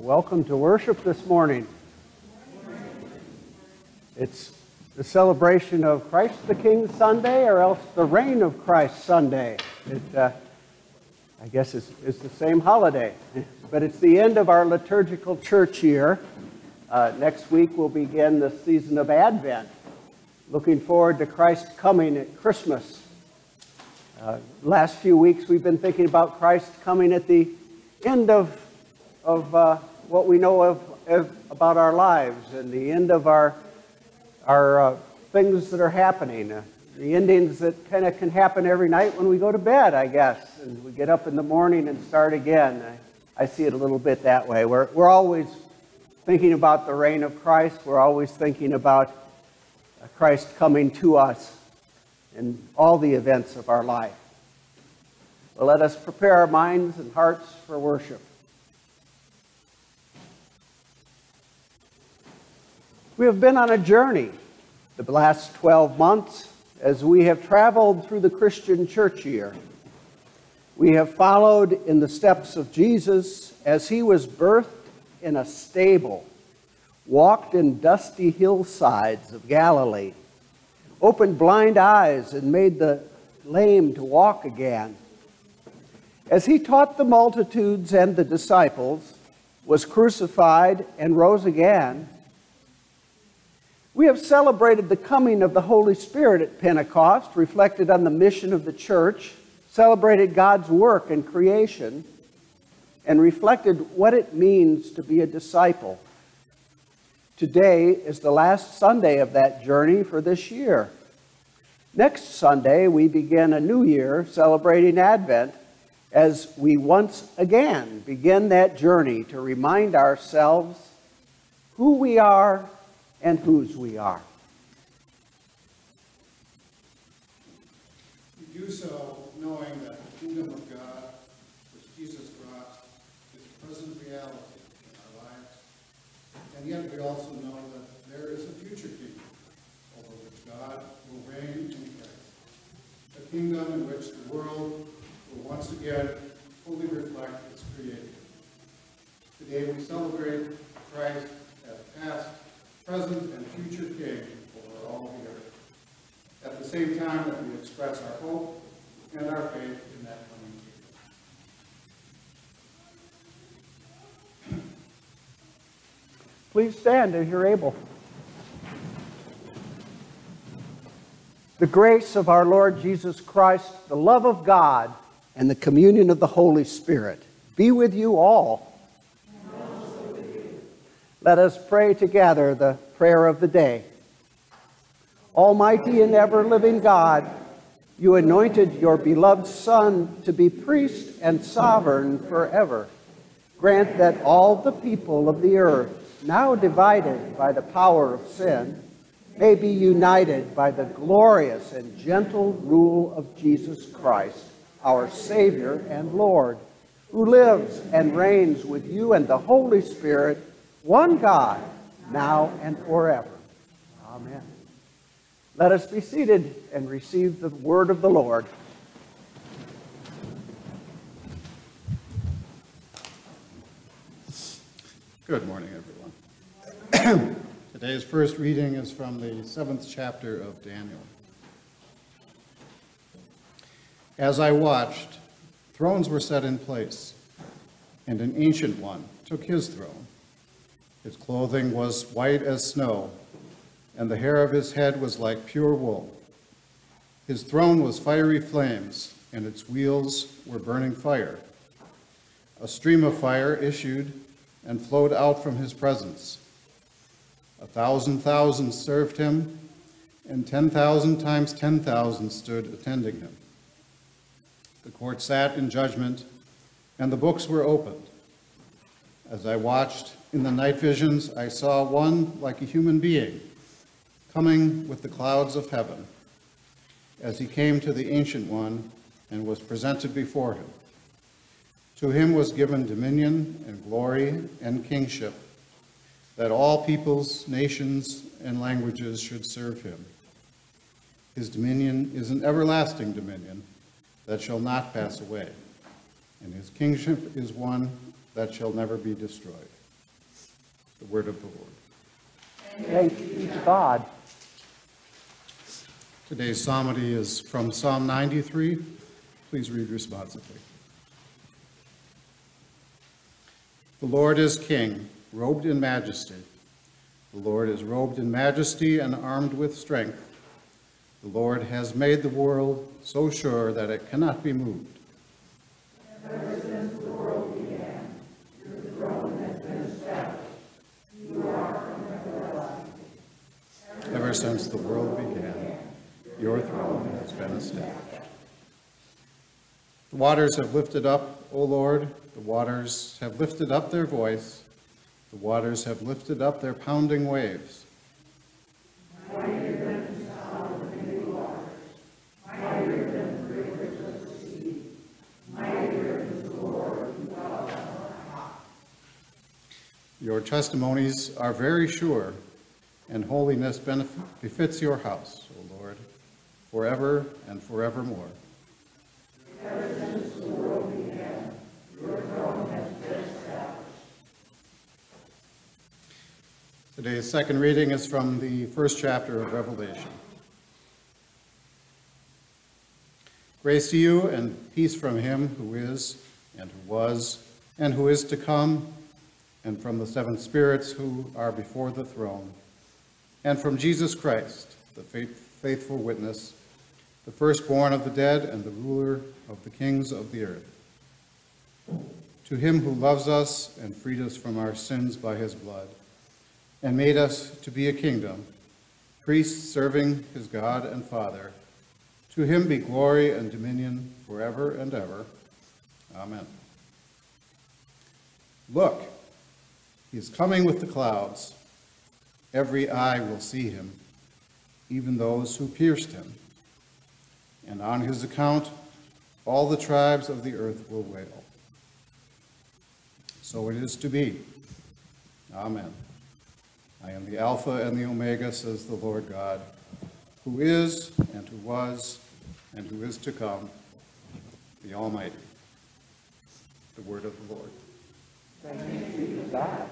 Welcome to worship this morning. It's the celebration of Christ the King Sunday, or else the reign of Christ Sunday. I guess it's the same holiday, but it's the end of our liturgical church year. Next week we'll begin the season of Advent, looking forward to Christ coming at Christmas. Last few weeks we've been thinking about Christ coming at the end of what we know about our lives and the end of our things that are happening. The endings that kind of can happen every night when we go to bed, I guess, and we get up in the morning and start again. I see it a little bit that way. We're always thinking about the reign of Christ. We're always thinking about Christ coming to us in all the events of our life. Well, let us prepare our minds and hearts for worship. We have been on a journey the last 12 months as we have traveled through the Christian church year. We have followed in the steps of Jesus as he was birthed in a stable, walked in dusty hillsides of Galilee, opened blind eyes and made the lame to walk again. As he taught the multitudes and the disciples, was crucified and rose again, we have celebrated the coming of the Holy Spirit at Pentecost, reflected on the mission of the church, celebrated God's work in creation, and reflected what it means to be a disciple. Today is the last Sunday of that journey for this year. Next Sunday, we begin a new year celebrating Advent as we once again begin that journey to remind ourselves who we are and whose we are. We do so knowing that the kingdom of God, which Jesus brought, is a present reality in our lives. And yet we also know that there is a future kingdom over which God will reign in Christ. A kingdom in which the world will once again fully reflect its Creator. Today we celebrate Christ as past, present, and future King over all the earth. At the same time that we express our hope and our faith in that coming kingdom. Please stand if you're able. The grace of our Lord Jesus Christ, the love of God, and the communion of the Holy Spirit be with you all. And also with you. Let us pray together the prayer of the day. Almighty and ever-living God, you anointed your beloved Son to be priest and sovereign forever. Grant that all the people of the earth, now divided by the power of sin, may be united by the glorious and gentle rule of Jesus Christ, our Savior and Lord, who lives and reigns with you and the Holy Spirit, one God, now and forever. Amen. Let us be seated and receive the word of the Lord. Good morning, everyone. Today's first reading is from the 7th chapter of Daniel. As I watched, thrones were set in place, and an ancient one took his throne. His clothing was white as snow, and the hair of his head was like pure wool. His throne was fiery flames, and its wheels were burning fire. A stream of fire issued and flowed out from his presence. 1,000,000 served him, and 10,000 times 10,000 stood attending him. The court sat in judgment, and the books were opened. As I watched in the night visions, I saw one like a human being coming with the clouds of heaven. As he came to the Ancient One and was presented before him, to him was given dominion and glory and kingship, that all peoples, nations, and languages should serve him. His dominion is an everlasting dominion that shall not pass away, and his kingship is one that shall never be destroyed. The word of the Lord. Thanks be to God. Today's psalmody is from Psalm 93. Please read responsively. The Lord is king, robed in majesty. The Lord is robed in majesty and armed with strength. The Lord has made the world so sure that it cannot be moved. Ever since the world began, your throne has been established. You are from everlasting. Ever since the world began, your throne has been established. The waters have lifted up, O Lord, the waters have lifted up their voice. The waters have lifted up their pounding waves. Mightier than the sound of many waters, mightier than the rivers of the sea, mightier is the Lord who dwells on high. Your testimonies are very sure, and holiness befits your house, O Lord, forever and forevermore. Ever since the world began, your throne has been established. Today's second reading is from the first chapter of Revelation. Grace to you and peace from him who is, and who was, and who is to come, and from the seven spirits who are before the throne, and from Jesus Christ, the faithful witness, the firstborn of the dead and the ruler of the kings of the earth. To him who loves us and freed us from our sins by his blood, and made us to be a kingdom, priests serving his God and Father, to him be glory and dominion forever and ever. Amen. Look, he is coming with the clouds. Every eye will see him, even those who pierced him. And on his account, all the tribes of the earth will wail. So it is to be. Amen. I am the Alpha and the Omega, says the Lord God, who is, and who was, and who is to come, the Almighty. The word of the Lord. Thanks be to God.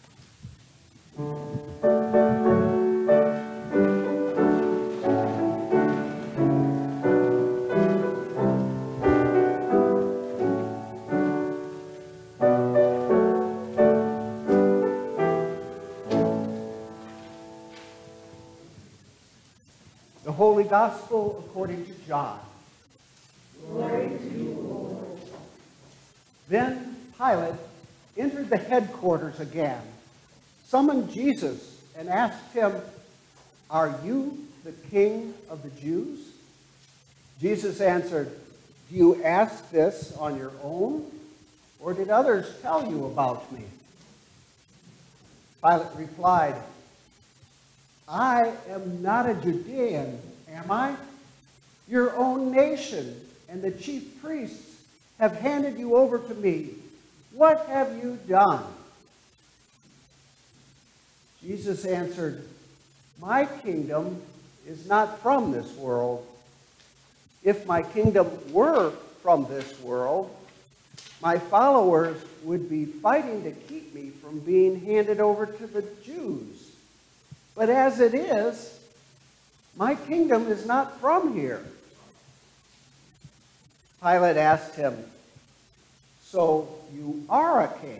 The Holy Gospel according to John. Glory to you, Lord. Then Pilate entered the headquarters again, summoned Jesus, and asked him, "Are you the king of the Jews?" Jesus answered, "Do you ask this on your own, or did others tell you about me?" Pilate replied, "I am not a Judean, am I? Your own nation and the chief priests have handed you over to me. What have you done?" Jesus answered, "My kingdom is not from this world. If my kingdom were from this world, my followers would be fighting to keep me from being handed over to the Jews. But as it is, my kingdom is not from here." Pilate asked him, "So you are a king?"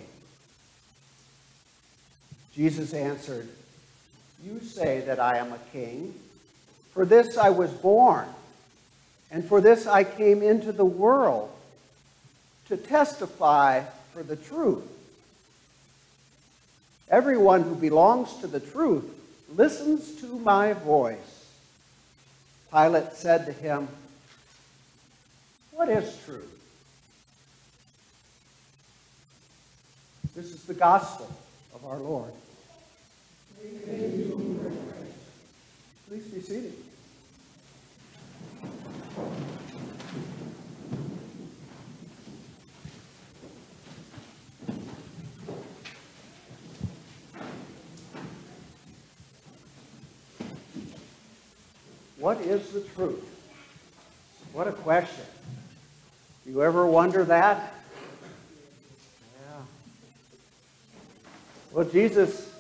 Jesus answered, "You say that I am a king. For this I was born, and for this I came into the world, to testify for the truth. Everyone who belongs to the truth listens to my voice." Pilate said to him, "What is truth?" This is the gospel of our Lord. Please be seated. What is the truth? What a question. Do you ever wonder that? Yeah. Well, Jesus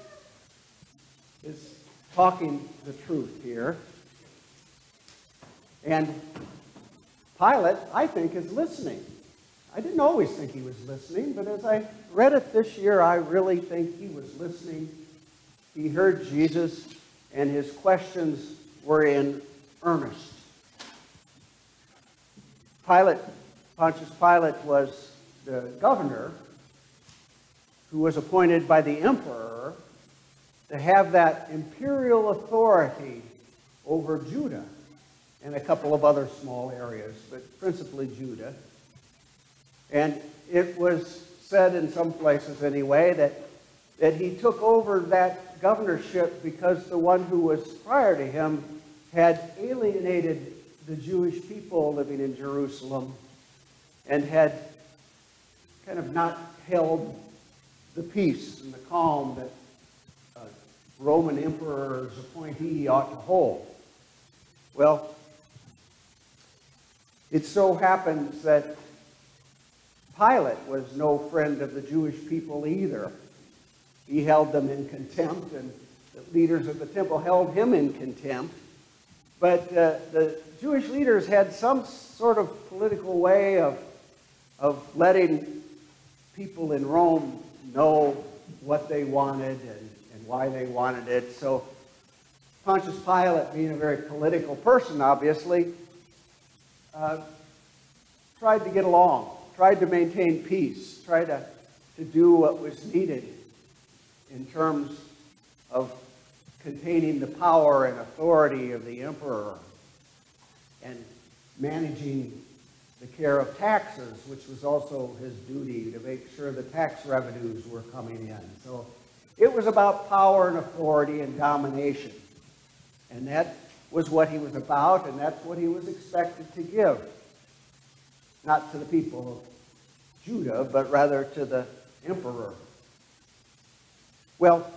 talking the truth here. And Pilate, I think, is listening. I didn't always think he was listening, but as I read it this year, I really think he was listening. He heard Jesus, and his questions were in earnest. Pontius Pilate was the governor who was appointed by the emperor to have that imperial authority over Judah and a couple of other small areas, but principally Judah. And it was said in some places anyway that he took over that governorship because the one who was prior to him had alienated the Jewish people living in Jerusalem and had kind of not held the peace and the calm that a Roman emperor's appointee ought to hold. Well, it so happens that Pilate was no friend of the Jewish people either. He held them in contempt, and the leaders of the temple held him in contempt. But the Jewish leaders had some sort of political way of letting people in Rome know what they wanted and why they wanted it. So Pontius Pilate, being a very political person, obviously, tried to get along, tried to maintain peace, tried to do what was needed in terms of containing the power and authority of the emperor and managing the care of taxes, which was also his duty to make sure the tax revenues were coming in. So it was about power and authority and domination. And that was what he was about, and that's what he was expected to give. Not to the people of Judah, but rather to the emperor. Well,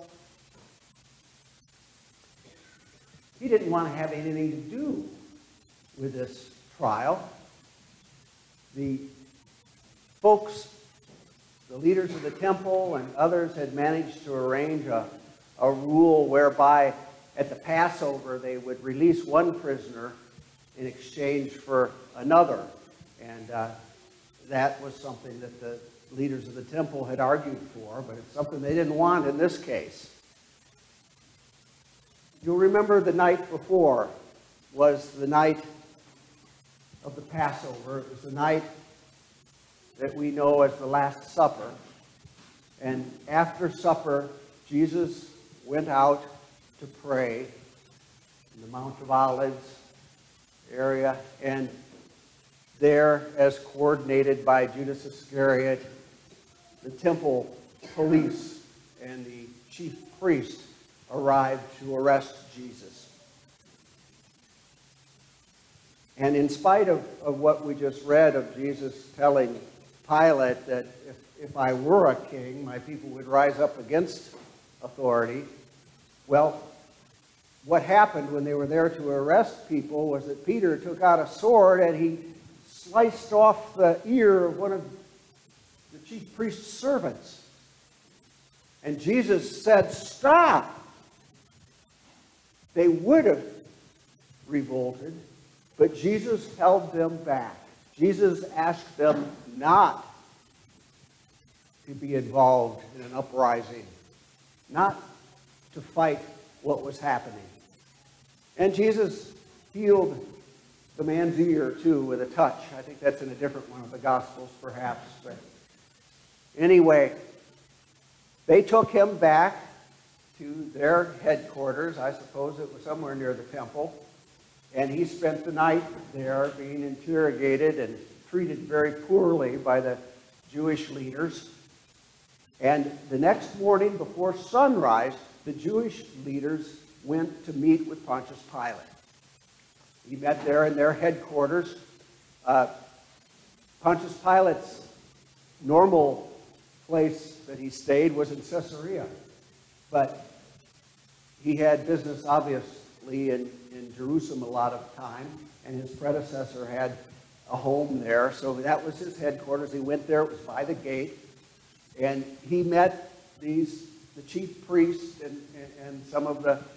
he didn't want to have anything to do with this trial. The folks, the leaders of the temple and others had managed to arrange a rule whereby at the Passover they would release one prisoner in exchange for another. And that was something that the leaders of the temple had argued for, but it's something they didn't want in this case. You'll remember the night before was the night of the Passover. It was the night that we know as the Last Supper. And after supper, Jesus went out to pray in the Mount of Olives area, and there, as coordinated by Judas Iscariot, the temple police and the chief priest arrived to arrest Jesus. And in spite of what we just read of Jesus telling Pilate that if I were a king, my people would rise up against authority, well, what happened when they were there to arrest people was that Peter took out a sword and he sliced off the ear of one of the chief priest's servants. And Jesus said, "Stop!" They would have revolted, but Jesus held them back. Jesus asked them not to be involved in an uprising, not to fight what was happening. And Jesus healed the man's ear, too, with a touch. I think that's in a different one of the Gospels, perhaps. But anyway, they took him back to their headquarters. I suppose it was somewhere near the temple. And he spent the night there being interrogated and treated very poorly by the Jewish leaders. And the next morning before sunrise, the Jewish leaders went to meet with Pontius Pilate. He met there in their headquarters. Pontius Pilate's normal place that he stayed was in Caesarea. But he had business, obviously, in Jerusalem a lot of time, and his predecessor had a home there. So that was his headquarters. He went there. It was by the gate. And he met the chief priests and some of the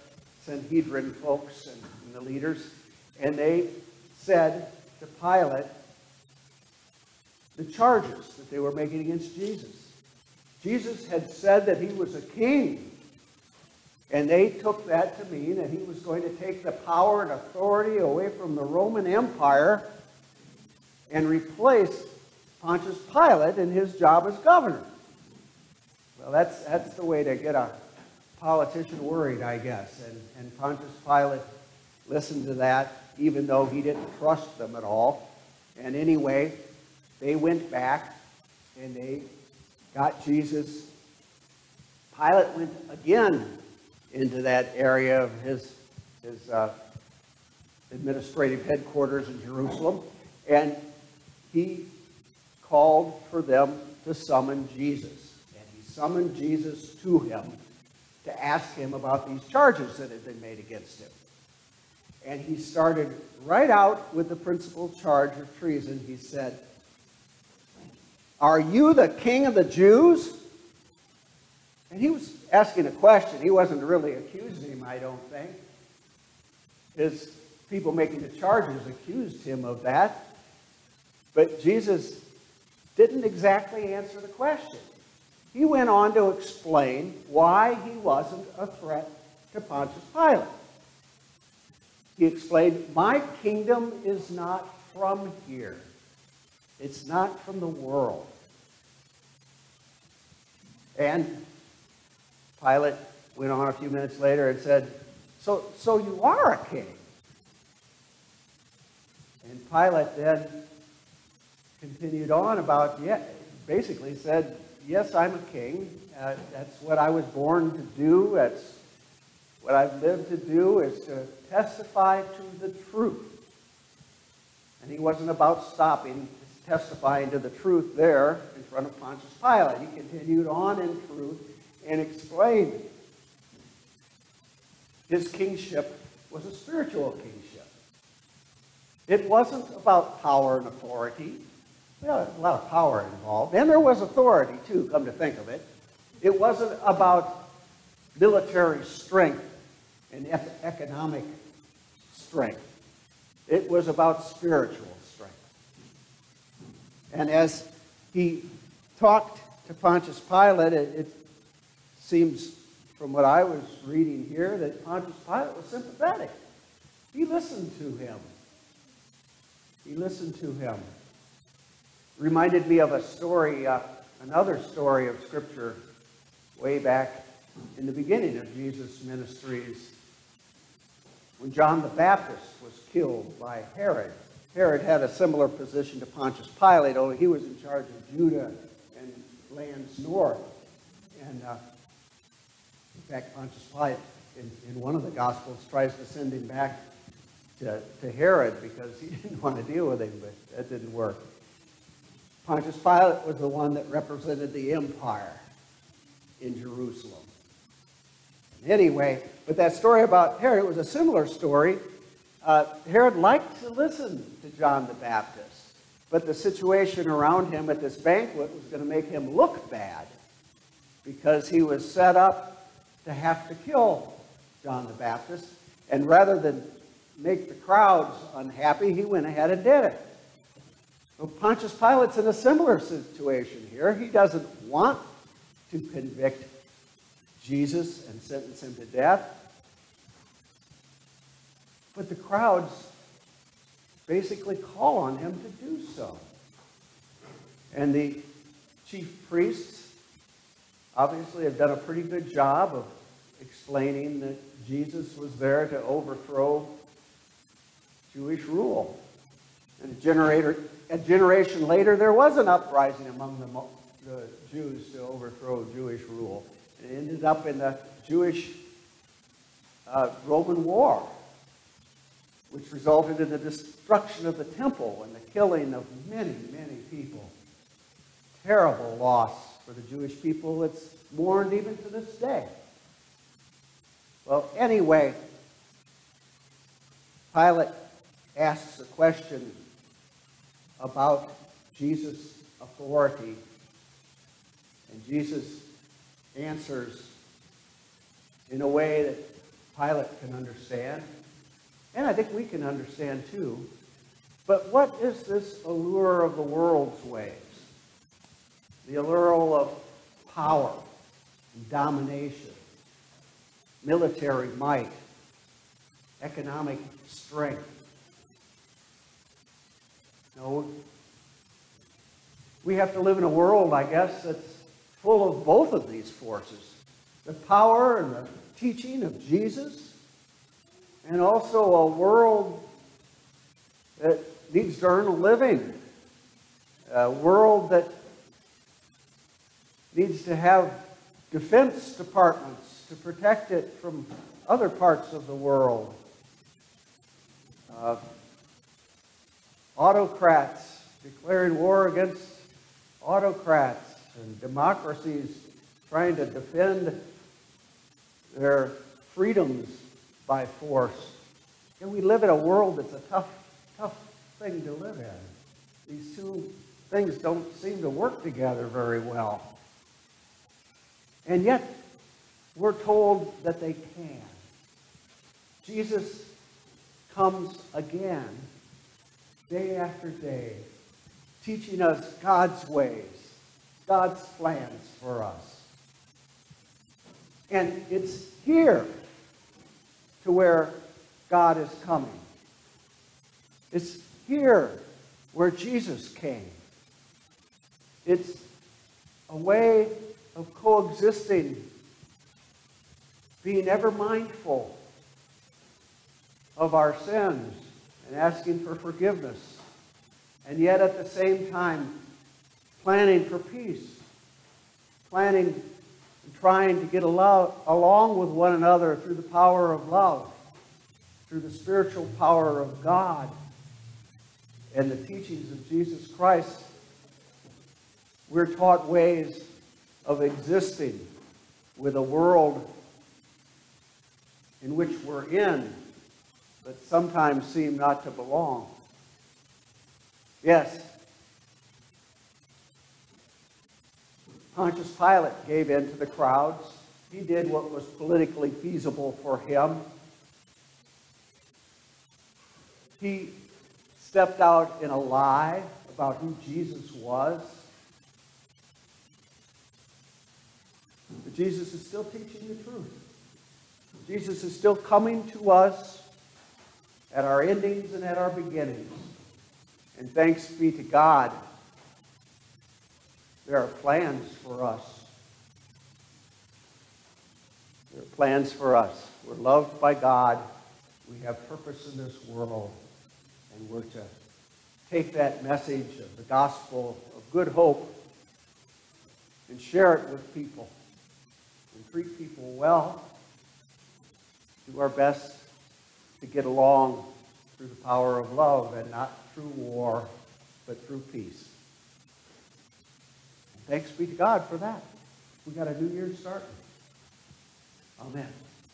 Sanhedrin folks and the leaders, and they said to Pilate the charges that they were making against Jesus. Jesus had said that he was a king, and they took that to mean that he was going to take the power and authority away from the Roman Empire and replace Pontius Pilate in his job as governor. Well, that's the way to get a politician worried, I guess. And Pontius Pilate listened to that, even though he didn't trust them at all. And anyway, they went back and they got Jesus. Pilate went again into that area of his administrative headquarters in Jerusalem, and he called for them to summon Jesus. And he summoned Jesus to him to ask him about these charges that had been made against him. And he started right out with the principal charge of treason. He said, "Are you the king of the Jews?" And he was asking a question. He wasn't really accusing him, I don't think. His people making the charges accused him of that. But Jesus didn't exactly answer the question. He went on to explain why he wasn't a threat to Pontius Pilate. He explained, "My kingdom is not from here. It's not from the world." And Pilate went on a few minutes later and said, So you are a king." And Pilate then continued on about, basically said, "Yes, I'm a king. That's what I was born to do. That's what I've lived to do, is to testify to the truth." And he wasn't about stopping testifying to the truth there in front of Pontius Pilate. He continued on in truth and explained his kingship was a spiritual kingship. It wasn't about power and authority. Well, a lot of power involved. And there was authority, too, come to think of it. It wasn't about military strength and economic strength. It was about spiritual strength. And as he talked to Pontius Pilate, it seems from what I was reading here that Pontius Pilate was sympathetic. He listened to him. He listened to him. Reminded me of a story, another story of Scripture way back in the beginning of Jesus' ministries, when John the Baptist was killed by Herod. Herod had a similar position to Pontius Pilate, only he was in charge of Judah and lands north. And in fact, Pontius Pilate, in one of the Gospels, tries to send him back to Herod because he didn't want to deal with him, but that didn't work. Pontius Pilate was the one that represented the empire in Jerusalem. Anyway, but that story about Herod was a similar story. Herod liked to listen to John the Baptist, but the situation around him at this banquet was going to make him look bad because he was set up to have to kill John the Baptist. And rather than make the crowds unhappy, he went ahead and did it. So Pontius Pilate's in a similar situation here. He doesn't want to convict Jesus and sentence him to death. But the crowds basically call on him to do so. And the chief priests obviously have done a pretty good job of explaining that Jesus was there to overthrow Jewish rule. And a generation later, there was an uprising among the Jews to overthrow Jewish rule. It ended up in the Jewish-Roman War, which resulted in the destruction of the temple and the killing of many, many people. Terrible loss for the Jewish people. It's mourned even to this day. Well, anyway, Pilate asks a question about Jesus' authority, and Jesus answers in a way that Pilate can understand, and I think we can understand too. But what is this allure of the world's ways? The allure of power and domination, military might, economic strength. No, we have to live in a world, I guess, that's full of both of these forces. The power and the teaching of Jesus, and also a world that needs to earn a living. A world that needs to have defense departments to protect it from other parts of the world. Autocrats declaring war against autocrats, and democracies trying to defend their freedoms by force. And we live in a world that's a tough thing to live in. These two things don't seem to work together very well. And yet, we're told that they can. Jesus comes again, day after day, teaching us God's ways, God's plans for us. And it's here to where God is coming. It's here where Jesus came. It's a way of coexisting, being ever mindful of our sins and asking for forgiveness, and yet at the same time planning for peace, planning and trying to get along with one another through the power of love, through the spiritual power of God and the teachings of Jesus Christ. We're taught ways of existing with a world in which we're in, but sometimes seem not to belong. Yes, Pontius Pilate gave in to the crowds. He did what was politically feasible for him. He stepped out in a lie about who Jesus was. But Jesus is still teaching the truth. Jesus is still coming to us at our endings and at our beginnings. And thanks be to God, there are plans for us. There are plans for us. We're loved by God. We have purpose in this world. And we're to take that message of the gospel of good hope and share it with people and treat people well. Do our best to get along through the power of love and not through war, but through peace. And thanks be to God for that. We got a new year starting. Amen.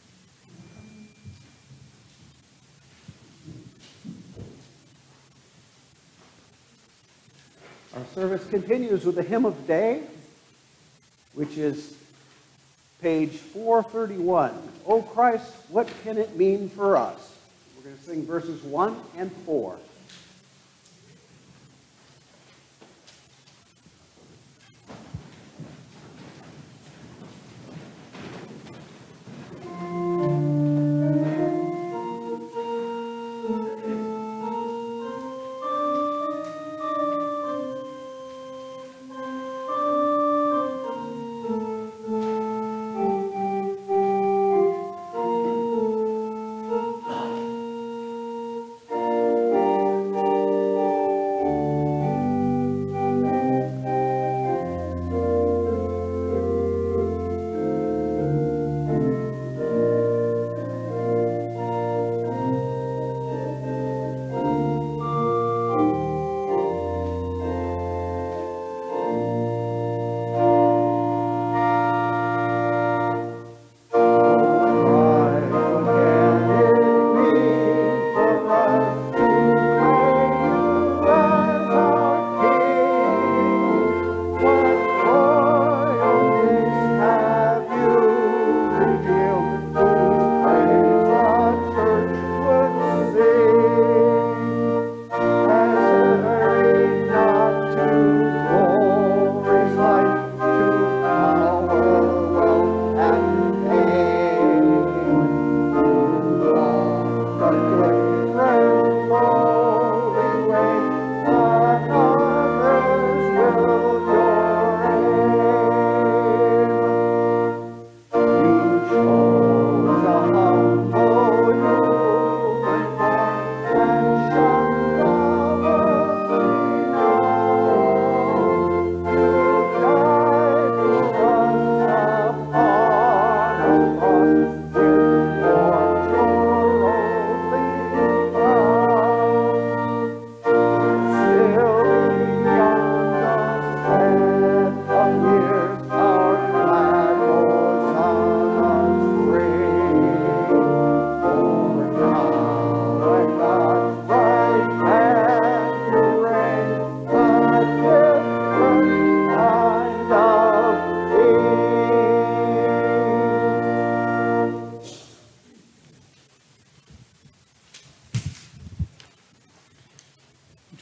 Our service continues with the hymn of the day, which is page 431. O Christ, what can it mean for us? We're going to sing verses 1 and 4.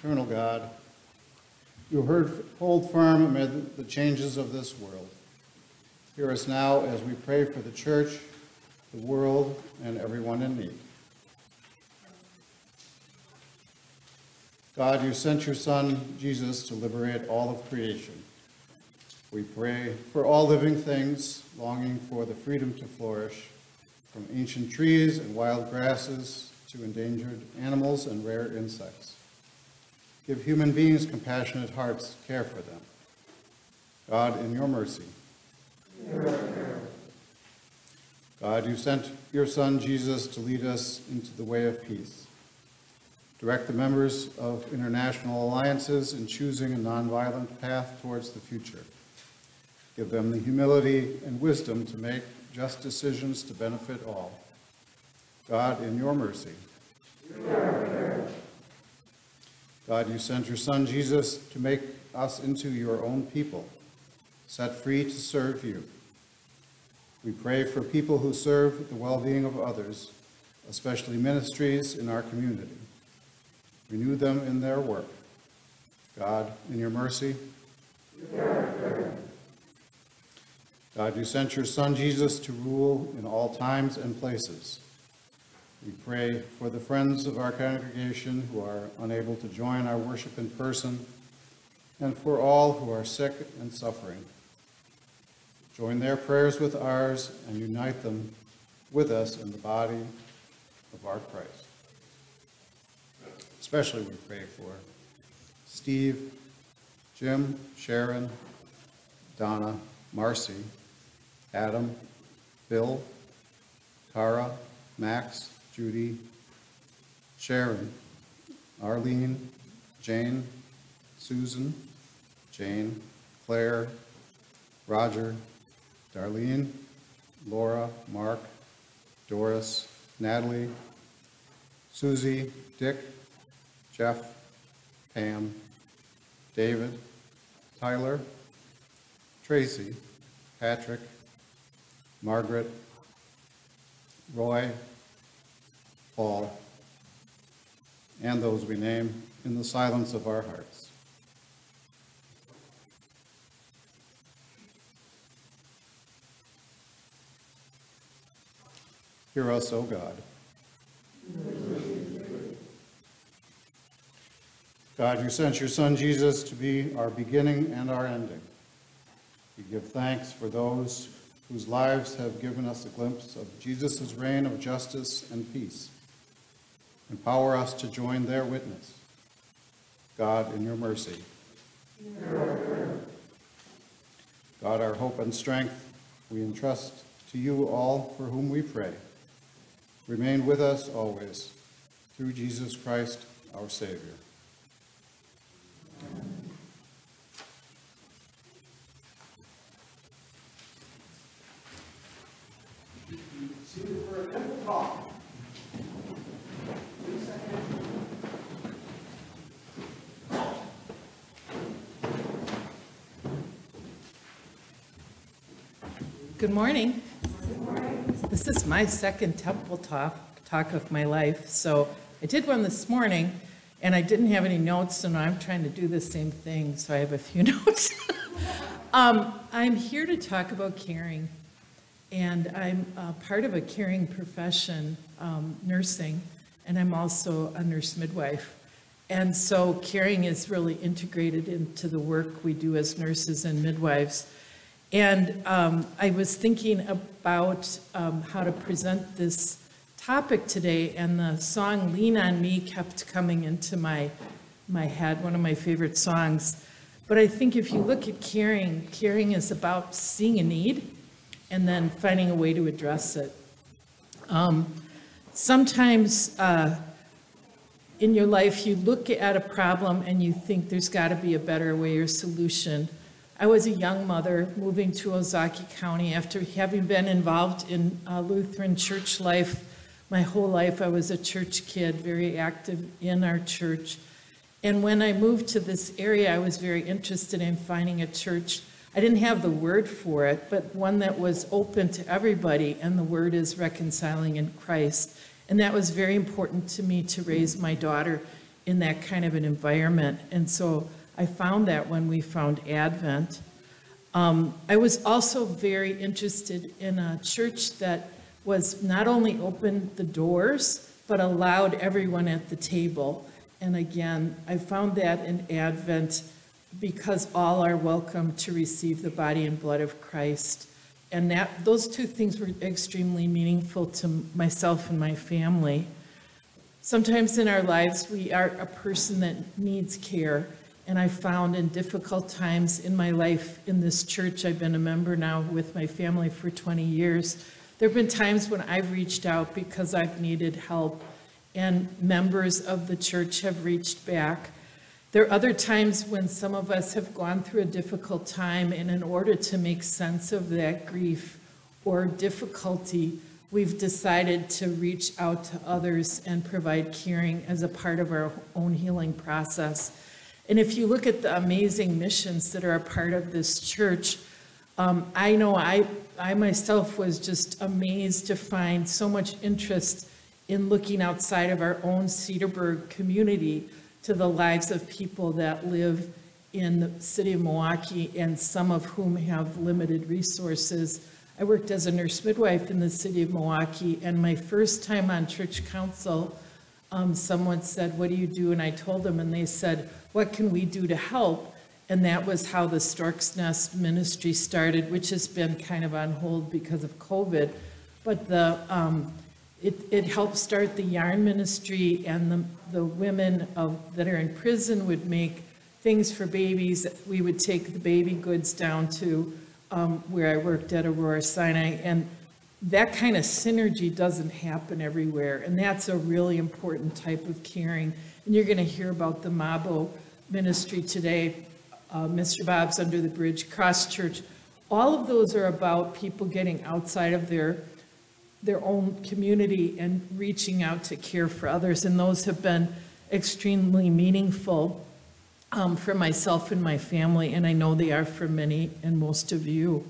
eternal God, you hold firm amid the changes of this world. Hear us now as we pray for the church, the world, and everyone in need. God, you sent your Son, Jesus, to liberate all of creation. We pray for all living things longing for the freedom to flourish, from ancient trees and wild grasses to endangered animals and rare insects. Give human beings compassionate hearts to care for them. God, in your mercy. God, you sent your Son, Jesus, to lead us into the way of peace. Direct the members of international alliances in choosing a nonviolent path towards the future. Give them the humility and wisdom to make just decisions to benefit all. God, in your mercy. God, you sent your Son, Jesus, to make us into your own people, set free to serve you. We pray for people who serve the well-being of others, especially ministries in our community. Renew them in their work. God, in your mercy. God, you sent your Son, Jesus, to rule in all times and places. We pray for the friends of our congregation who are unable to join our worship in person, and for all who are sick and suffering. Join their prayers with ours and unite them with us in the body of our Christ. Especially we pray for Steve, Jim, Sharon, Donna, Marcy, Adam, Bill, Tara, Max, Judy, Sharon, Arlene, Jane, Susan, Jane, Claire, Roger, Darlene, Laura, Mark, Doris, Natalie, Susie, Dick, Jeff, Pam, David, Tyler, Tracy, Patrick, Margaret, Roy, Paul, and those we name in the silence of our hearts. Hear us, O God. God, you sent your Son, Jesus, to be our beginning and our ending. We give thanks for those whose lives have given us a glimpse of Jesus' reign of justice and peace. Empower us to join their witness. God, in your mercy. God, our hope and strength, we entrust to you all for whom we pray. Remain with us always, through Jesus Christ, our Savior. Amen. For a temple talk. Good morning. Good morning. This is my second temple talk of my life. So I did one this morning, and I didn't have any notes, and I'm trying to do the same thing, so I have a few notes. I'm here to talk about caring, and I'm part of a caring profession, nursing, and I'm also a nurse midwife. And so caring is really integrated into the work we do as nurses and midwives. And I was thinking about how to present this topic today, and the song Lean on Me kept coming into my head, one of my favorite songs. But I think if you look at caring is about seeing a need and then finding a way to address it. Sometimes in your life you look at a problem and you think there's got to be a better way or solution. I was a young mother moving to Ozaukee County after having been involved in Lutheran church life. My whole life I was a church kid, very active in our church. And when I moved to this area, I was very interested in finding a church. I didn't have the word for it, but one that was open to everybody, and the word is reconciling in Christ. And that was very important to me to raise my daughter in that kind of an environment. And so I found that when we found Advent. I was also very interested in a church that was not only opened the doors, but allowed everyone at the table. And again, I found that in Advent because all are welcome to receive the body and blood of Christ. And those two things were extremely meaningful to myself and my family. Sometimes in our lives, we are a person that needs care. And I found in difficult times in my life in this church, I've been a member now with my family for 20 years, there have been times when I've reached out because I've needed help, and members of the church have reached back. There are other times when some of us have gone through a difficult time, and in order to make sense of that grief or difficulty, we've decided to reach out to others and provide caring as a part of our own healing process. And if you look at the amazing missions that are a part of this church, I know I myself was just amazed to find so much interest in looking outside of our own Cedarburg community to the lives of people that live in the city of Milwaukee, and some of whom have limited resources. I worked as a nurse midwife in the city of Milwaukee, and my first time on church council, someone said, "What do you do?" And I told them, and they said, "What can we do to help?" And that was how the Stork's Nest ministry started, which has been kind of on hold because of COVID. But it helped start the yarn ministry, and the women that are in prison would make things for babies. We would take the baby goods down to where I worked at Aurora Sinai, and that kind of synergy doesn't happen everywhere, and that's a really important type of caring. And you're going to hear about the Mabo ministry today, Mr. Bob's Under the Bridge, Cross Church. All of those are about people getting outside of their own community and reaching out to care for others, and those have been extremely meaningful for myself and my family, and I know they are for many and most of you.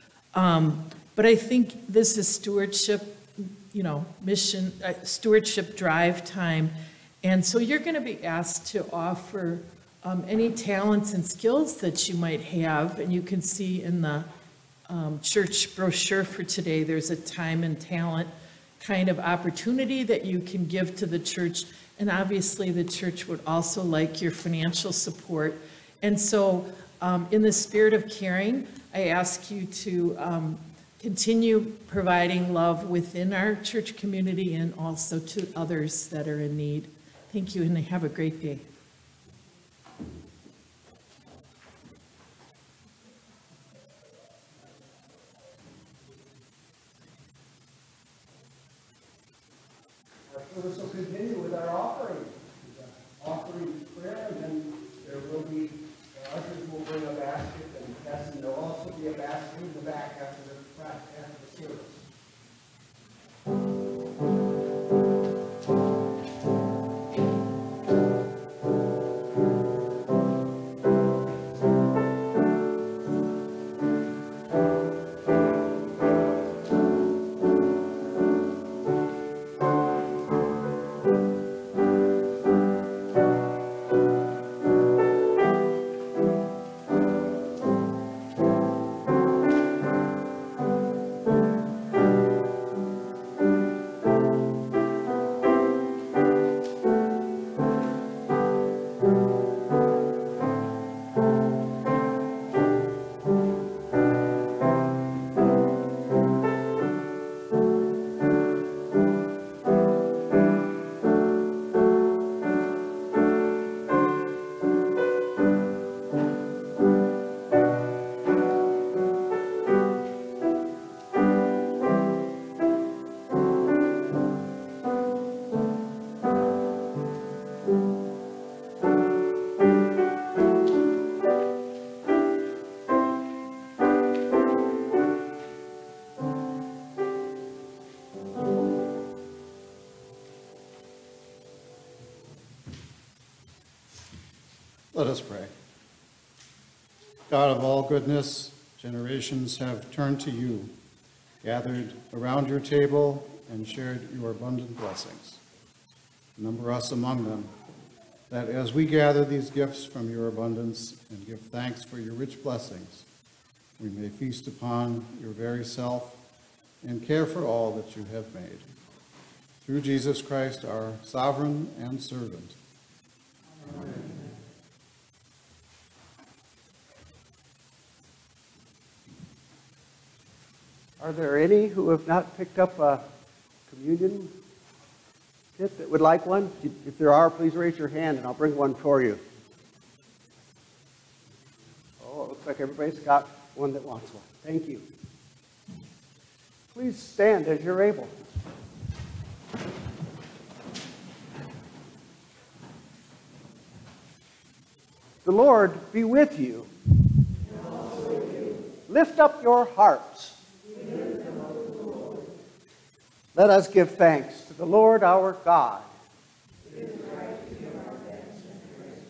But I think this is stewardship, mission, stewardship drive time. And so you're going to be asked to offer any talents and skills that you might have. And you can see in the church brochure for today, there's a time and talent kind of opportunity that you can give to the church. And obviously the church would also like your financial support. And so in the spirit of caring, I ask you to continue providing love within our church community and also to others that are in need. Thank you, and have a great day. Our service will continue with our offering. Offering prayer, and then there will be, ushers will bring a basket, and yes, and there'll also be a basket in the back after the service. Let us pray. God of all goodness, generations have turned to you, gathered around your table, and shared your abundant blessings. Number us among them, that as we gather these gifts from your abundance and give thanks for your rich blessings, we may feast upon your very self and care for all that you have made. Through Jesus Christ, our sovereign and servant. Amen. Are there any who have not picked up a communion kit that would like one? If there are, please raise your hand and I'll bring one for you. Oh, it looks like everybody's got one that wants one. Thank you. Please stand as you're able. The Lord be with you. And also with you. Lift up your hearts. Let us give thanks to the Lord our God. It is right to give our thanks and praise.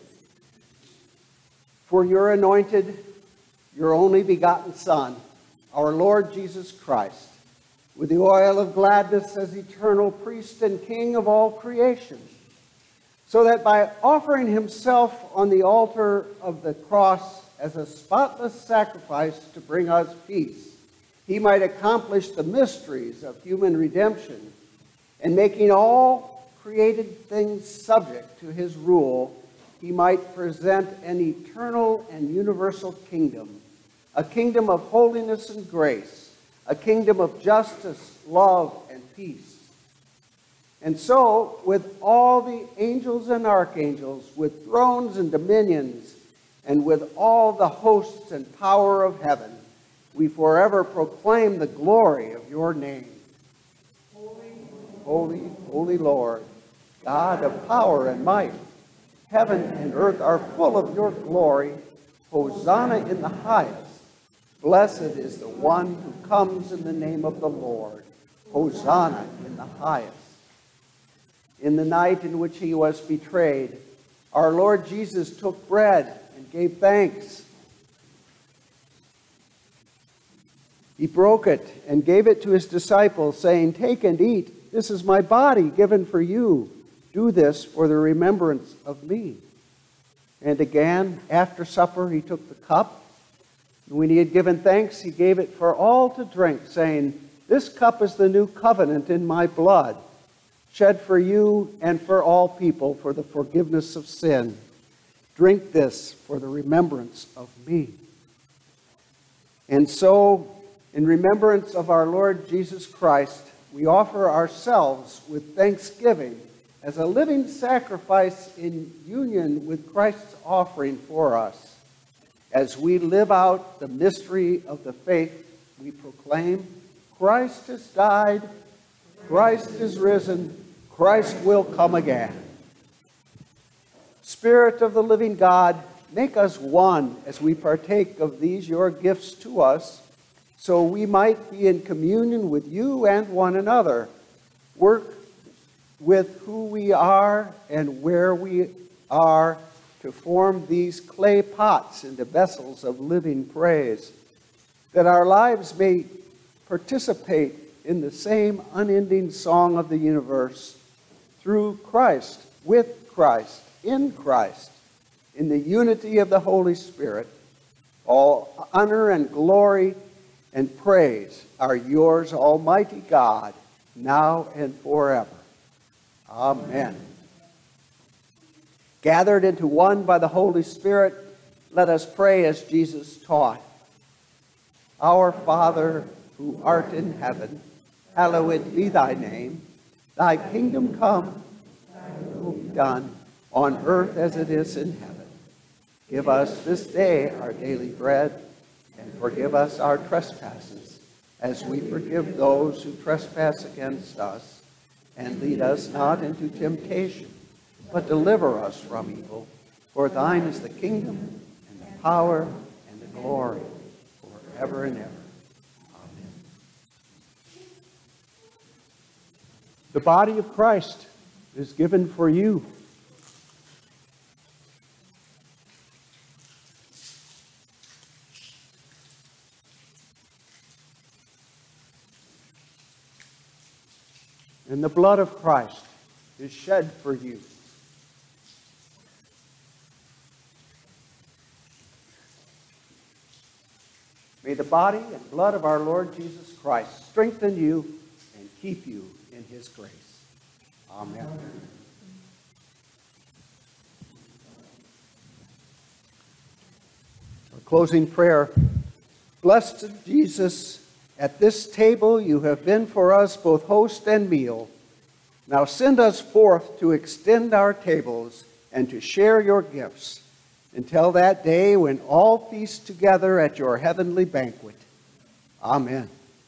For your anointed, your only begotten Son, our Lord Jesus Christ, with the oil of gladness as eternal priest and king of all creation, so that by offering himself on the altar of the cross as a spotless sacrifice to bring us peace, he might accomplish the mysteries of human redemption, and making all created things subject to his rule, he might present an eternal and universal kingdom, a kingdom of holiness and grace, a kingdom of justice, love, and peace. And so, with all the angels and archangels, with thrones and dominions, and with all the hosts and power of heaven, we forever proclaim the glory of your name. Holy, holy, holy Lord, God of power and might. Heaven and earth are full of your glory. Hosanna in the highest. Blessed is the one who comes in the name of the Lord. Hosanna in the highest. In the night in which he was betrayed, our Lord Jesus took bread and gave thanks. He broke it and gave it to his disciples, saying, "Take and eat. This is my body given for you. Do this for the remembrance of me." And again, after supper, he took the cup. And when he had given thanks, he gave it for all to drink, saying, "This cup is the new covenant in my blood, shed for you and for all people for the forgiveness of sin. Drink this for the remembrance of me." And so, in remembrance of our Lord Jesus Christ, we offer ourselves with thanksgiving as a living sacrifice in union with Christ's offering for us. As we live out the mystery of the faith, we proclaim, Christ has died, Christ is risen, Christ will come again. Spirit of the living God, make us one as we partake of these your gifts to us, so we might be in communion with you and one another. Work with who we are and where we are to form these clay pots into vessels of living praise, that our lives may participate in the same unending song of the universe, through Christ, with Christ, in the unity of the Holy Spirit. All honor and glory and praise are yours, Almighty God, now and forever. Amen. Gathered into one by the Holy Spirit, let us pray as Jesus taught. Our Father, who art in heaven, hallowed be thy name. Thy kingdom come, thy will be done, on earth as it is in heaven. Give us this day our daily bread, and forgive us our trespasses, as we forgive those who trespass against us. And lead us not into temptation, but deliver us from evil. For thine is the kingdom, and the power, and the glory, forever and ever. Amen. The body of Christ is given for you. And the blood of Christ is shed for you. May the body and blood of our Lord Jesus Christ strengthen you and keep you in his grace. Amen. Our closing prayer. Blessed Jesus, at this table you have been for us both host and meal. Now send us forth to extend our tables and to share your gifts until that day when all feast together at your heavenly banquet. Amen.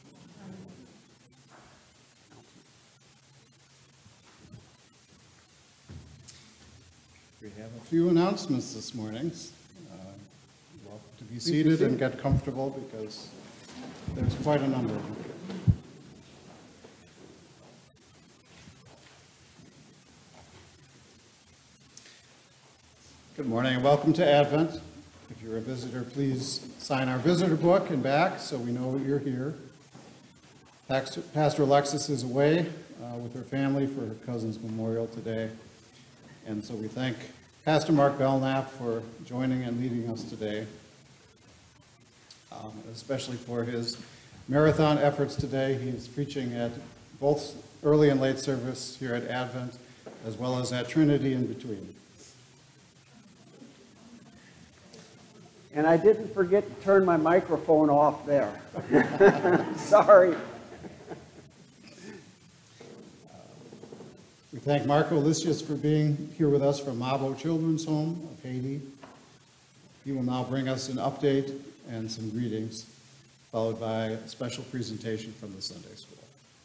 We have a few announcements this morning. You're welcome to be seated and get comfortable because there's quite a number of them. Good morning and welcome to Advent. If you're a visitor, please sign our visitor book and back so we know you're here. Pastor Alexis is away with her family for her cousin's memorial today. And so we thank Pastor Mark Belknap for joining and leading us today, especially for his marathon efforts today. He is preaching at both early and late service here at Advent, as well as at Trinity in between. And I didn't forget to turn my microphone off there. Sorry. We thank Marco Lysius for being here with us from Mabo Children's Home of Haiti. He will now bring us an update and some greetings, followed by a special presentation from the Sunday School.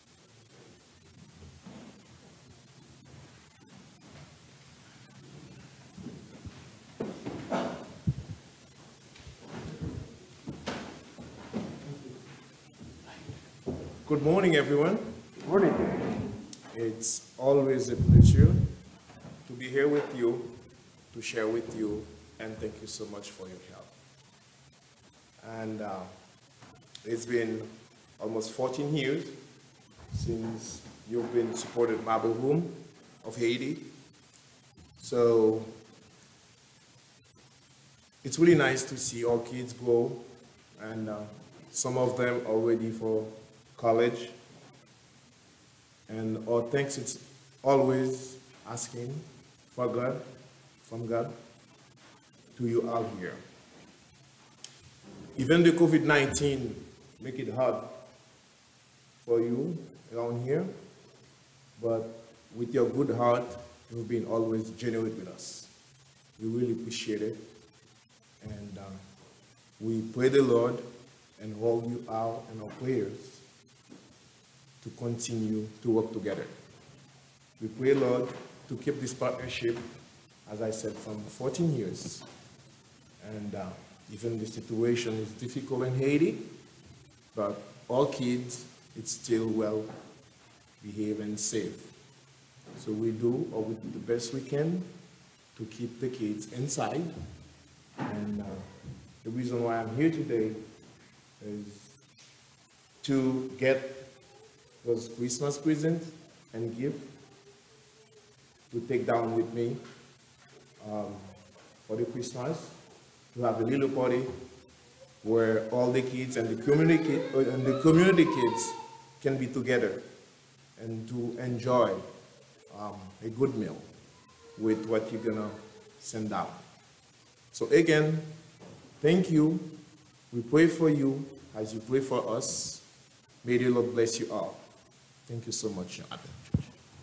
Good morning, everyone. Good morning. It's always a pleasure to be here with you, to share with you, and thank you so much for your help. And it's been almost 14 years since you've been supported Mabo Home of Haiti. So it's really nice to see our kids grow, and some of them are ready for college. And our thanks, it's always asking for God, from God, to you out here. Even the COVID-19 make it hard for you around here, but with your good heart, you've been always genuine with us. We really appreciate it. And we pray the Lord and hold you out in our prayers to continue to work together. We pray, Lord, to keep this partnership, as I said, from 14 years. And even the situation is difficult in Haiti, but all kids, it's still well behaved and safe. So we do the best we can to keep the kids inside. And the reason why I'm here today is to get those Christmas presents and gift to take down with me for the Christmas, to have a little party where all the kids and the community kids can be together and to enjoy a good meal with what you're gonna send out. So again, thank you. We pray for you as you pray for us. May the Lord bless you all. Thank you so much, Advent Church.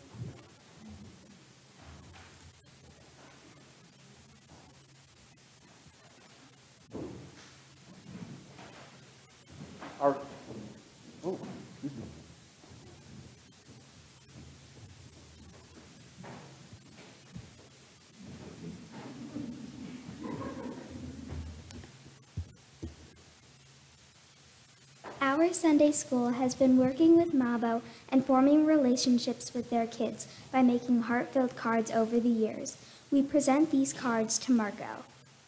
Our Sunday school has been working with Mabo and forming relationships with their kids by making heart-filled cards over the years. We present these cards to Marco.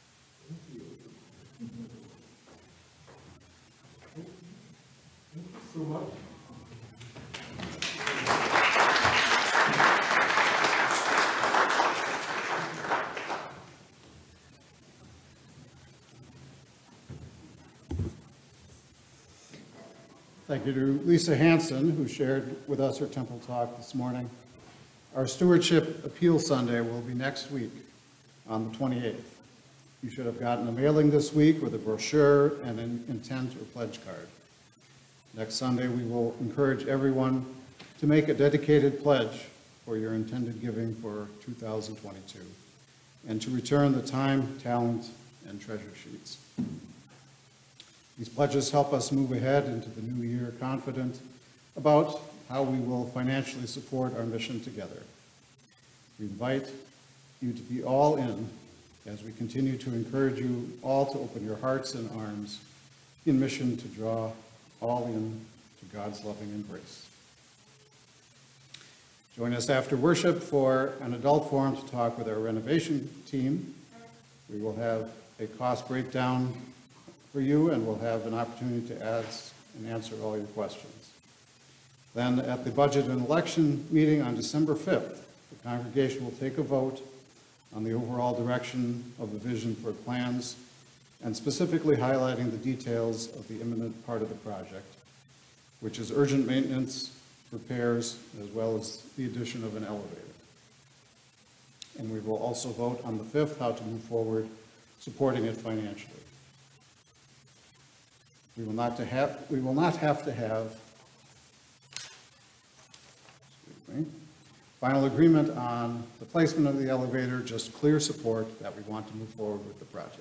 Thank you so much. Thank you to Lisa Hanson, who shared with us her temple talk this morning. Our Stewardship Appeal Sunday will be next week on the 28th. You should have gotten a mailing this week with a brochure and an intent or pledge card. Next Sunday, we will encourage everyone to make a dedicated pledge for your intended giving for 2022 and to return the time, talent, and treasure sheets. These pledges help us move ahead into the new year confident about how we will financially support our mission together. We invite you to be all in as we continue to encourage you all to open your hearts and arms in mission to draw all in to God's loving embrace. Join us after worship for an adult forum to talk with our renovation team. We will have a cost breakdown for you, and we'll have an opportunity to ask and answer all your questions. Then at the budget and election meeting on December 5th, the congregation will take a vote on the overall direction of the vision for plans and specifically highlighting the details of the imminent part of the project, which is urgent maintenance, repairs, as well as the addition of an elevator. And we will also vote on the 5th how to move forward supporting it financially. We will not have to have final agreement on the placement of the elevator, just clear support that we want to move forward with the project.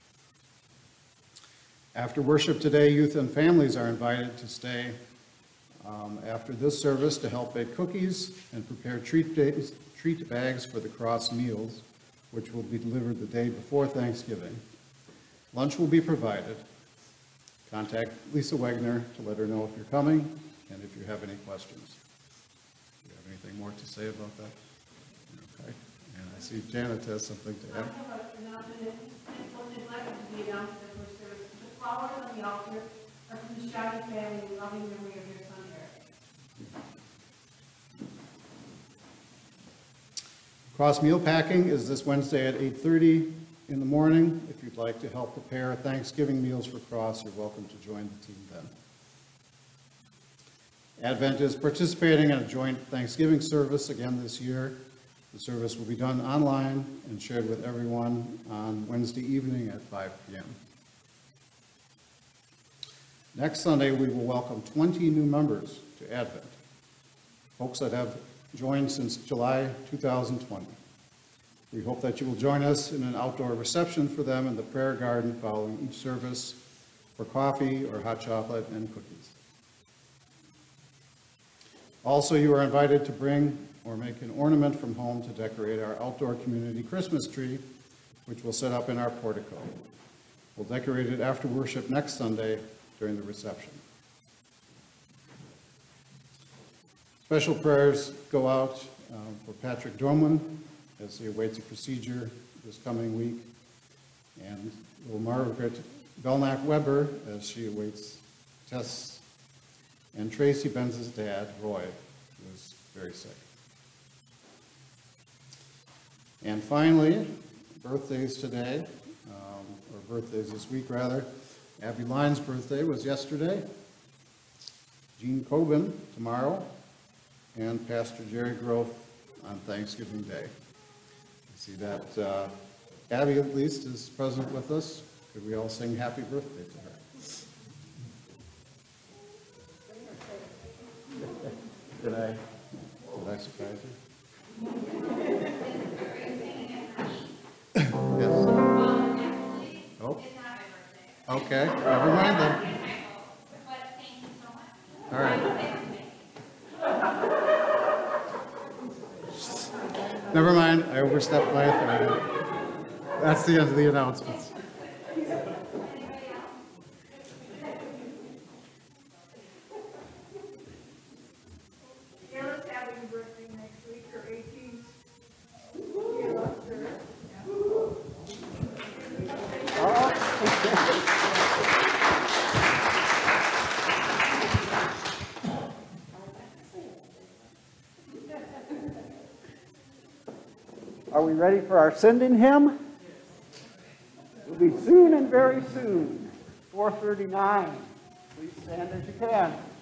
After worship today, youth and families are invited to stay after this service to help bake cookies and prepare treat bags for the cross meals, which will be delivered the day before Thanksgiving. Lunch will be provided. Contact Lisa Wegner to let her know if you're coming and if you have any questions. Do you have anything more to say about that? Okay. And I see Janet has something to add. I have an announcement. It's likely to be announced at the first service. The flowers on the altar are from the Shouty family in loving memory of their son, Eric. Cross meal packing is this Wednesday at 8:30 in the morning. If you'd like to help prepare Thanksgiving meals for Cross, you're welcome to join the team then. Advent is participating in a joint Thanksgiving service again this year. The service will be done online and shared with everyone on Wednesday evening at 5 p.m. Next Sunday, we will welcome 20 new members to Advent, folks that have joined since July 2020. We hope that you will join us in an outdoor reception for them in the prayer garden following each service for coffee or hot chocolate and cookies. Also, you are invited to bring or make an ornament from home to decorate our outdoor community Christmas tree, which we'll set up in our portico. We'll decorate it after worship next Sunday during the reception. Special prayers go out for Patrick Dorman as he awaits a procedure this coming week, and little Margaret Belknap Weber as she awaits tests, and Tracy Benz's dad, Roy, who is very sick. And finally, birthdays today, or birthdays this week rather. Abby Lyons' birthday was yesterday, Jean Coben tomorrow, and Pastor Jerry Grove on Thanksgiving Day. I see that Abby at least is present with us. Could we all sing happy birthday to her? Did I surprise you? Yes. Oh. Okay, never mind then. All right. Never mind, I overstepped my authority. That's the end of the announcements. Kayla's having a birthday next week, her 18th. You loved her. Are we ready for our sending hymn? It'll be soon and very soon, 4:39. Please stand as you can.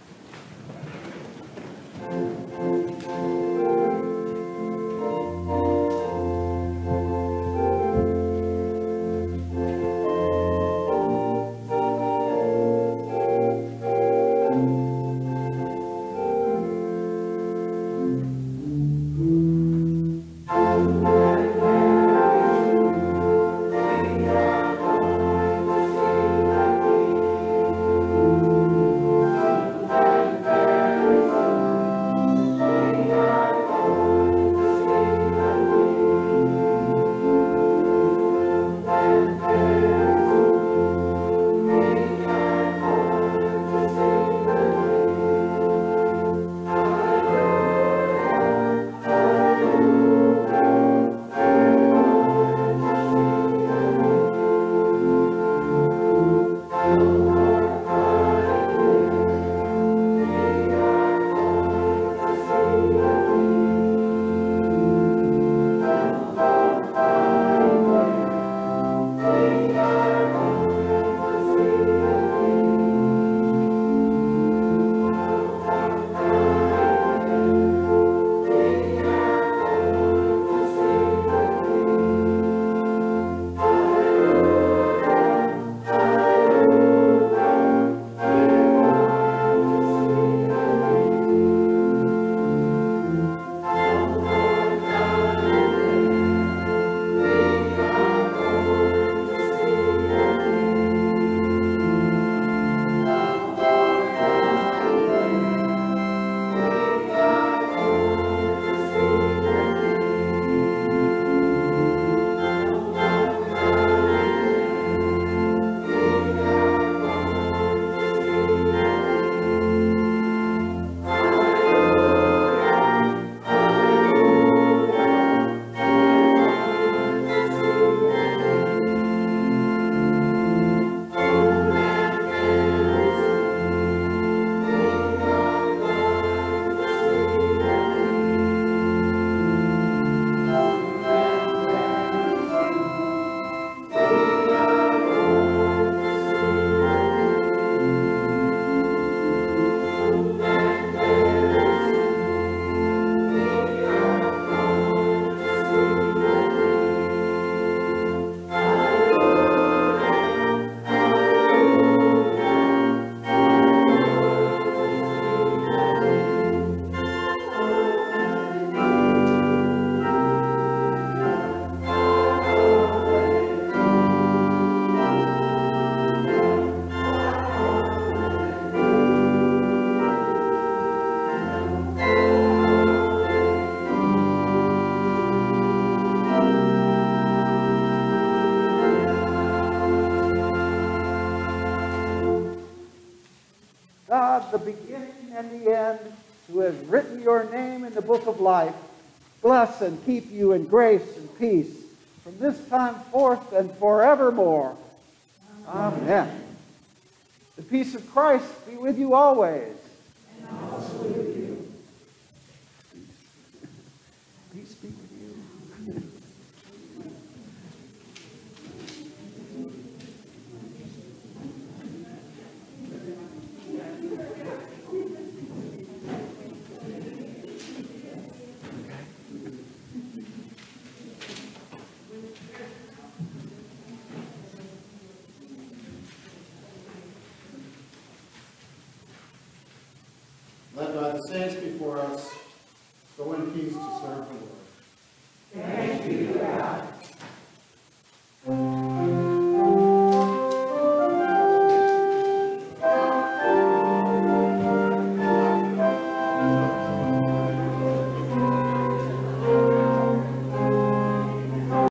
God, the beginning and the end, who has written your name in the book of life, bless and keep you in grace and peace from this time forth and forevermore. Amen. The peace of Christ be with you always. And also with you. Peace be with you. Led by the saints before us, go in peace to serve the Lord. Thanks be to God.